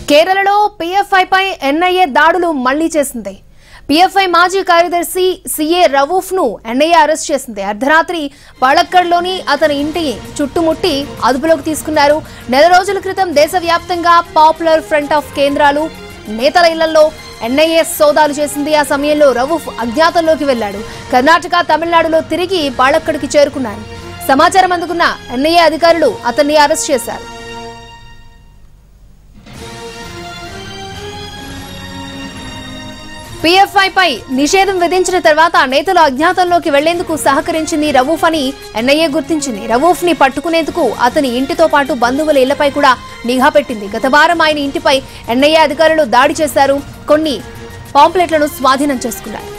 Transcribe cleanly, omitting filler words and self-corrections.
కేరళలో PFI పై NIA దాడులు మళ్లీ చేసింది. PFI మాజీ కార్యదర్శి CA రవూఫ్ ను NIA అరెస్ట్ చేసింది. అర్ధరాత్రి పాలక్కడ్లోని అతని ఇంటిని చుట్టుముట్టి అదుపులోకి తీసుకున్నారు. నెల రోజుల క్రితం దేశవ్యాప్తంగా పాపులర్ ఫ్రంట్ ఆఫ్ కేంద్రాలు నేతల ఇళ్లలో NIA సోదాలు చేసింది. ఆ సమయంలో రవూఫ్ అజ్ఞాతంలోకి వెళ్లాడు. కర్ణాటక, తమిళనాడులో తిరిగి పాలక్కడికి చేరుకున్నారు. సమాచారం అందుకున్న NIA అధికారులు అతన్ని అరెస్ట్ చేశారు. PFI పై నిషేధం విధించిన తర్వాత నేతలు అజ్ఞాతంలోకి వెళ్లేందుకు సహకరించింది రవూఫ్ అని NIA గుర్తించింది. రవూఫ్ ని పట్టుకునేందుకు అతని ఇంటితో పాటు బంధువుల ఇళ్లపై కూడా నిఘా పెట్టింది. గత వారం ఆయన ఇంటిపై NIA అధికారులు దాడి చేశారు. కొన్ని పాంప్లెట్లను స్వాధీనం చేసుకున్నారు.